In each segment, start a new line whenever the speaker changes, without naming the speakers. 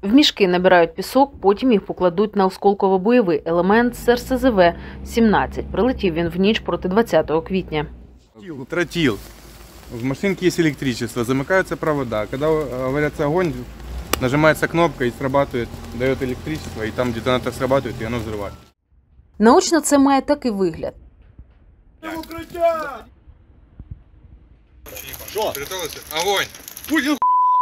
В мішки набирають пісок, потім їх покладуть на осколково-бойовий елемент з РСЗВ-17. Прилетів він в ніч проти 20 квітня.
Тротил. В машинке есть электричество, замыкаются провода. Когда говорится огонь, нажимается кнопка и срабатывает, дает электричество, и там детонатор срабатывает, и оно взрывает.
Наочно це має такий вигляд.
Что? Огонь! Путин!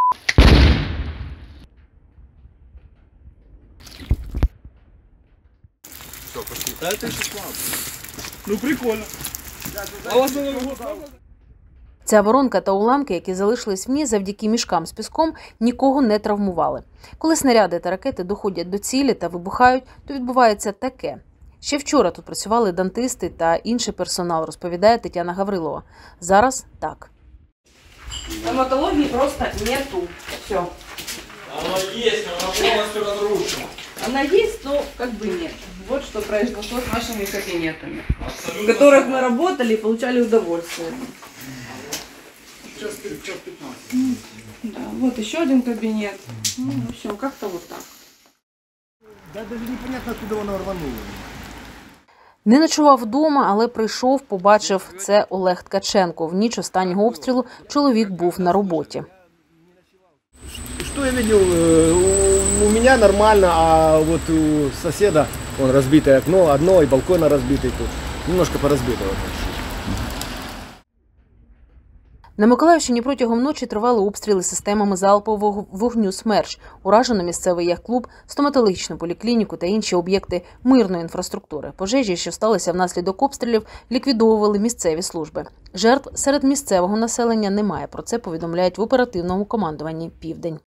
Все, пошли.
Да это еще слабо. Ну прикольно. А у вас
Ця воронка та уламки, які залишились в ній завдяки мішкам з піском, нікого не травмували. Коли снаряди та ракети доходять до цілі та вибухають, то відбувається таке. Ще вчора тут працювали дантисти та інший персонал, розповідає Тетяна Гаврилова. Зараз так.
Стоматологии просто нету. Все.
Она есть, но она полностью разрушена.
Она есть, но как бы нет. Вот что произошло с нашими кабинетами, в
Абсолютно.
которых мы работали и получали удовольствие.
Час 15.
Да, вот еще один кабинет. Ну, в общем, как-то вот так.
Да даже непонятно, откуда она рванула.
Не ночував вдома, але прийшов, побачив – це Олег Ткаченко. В ніч останнього обстрілу чоловік був на роботі.
Что я видел? У меня нормально, а вот у соседа он разбитое окно, одно и балкон разбитый тут. Немножко поразбито.
На Миколаївщині протягом ночі тривали обстріли системами залпового вогню «Смерч». Уражено місцевий яхт-клуб, стоматологічну поліклініку та інші об'єкти мирної інфраструктури. Пожежі, що сталися внаслідок обстрілів, ліквідовували місцеві служби. Жертв серед місцевого населення немає. Про це повідомляють в оперативному командуванні «Південь».